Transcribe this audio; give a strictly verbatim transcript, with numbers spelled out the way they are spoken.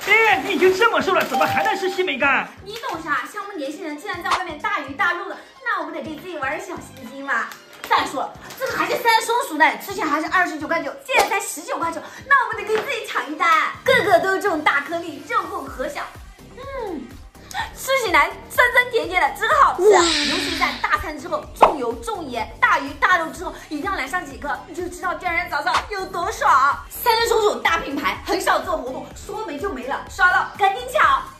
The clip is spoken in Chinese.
哎，你已经这么瘦了，怎么还在吃西梅干？ 你懂啥？像我们年轻人，既然在外面大鱼大肉的，那我们得给自己玩点小心心嘛。再说了，这个还是三松鼠呢，之前还是二十九块九，现在才十九块九，那我们得给自己抢一单。个个都是这种大颗粒，肉厚核小，嗯，吃起来酸酸甜甜的，真好吃。尤其在大餐之后，重油重盐，大鱼大肉之后，一定要来上几颗，你就知道第二天早上有多爽。三松鼠大品牌，很少做活动，说没就没了，刷到赶紧抢。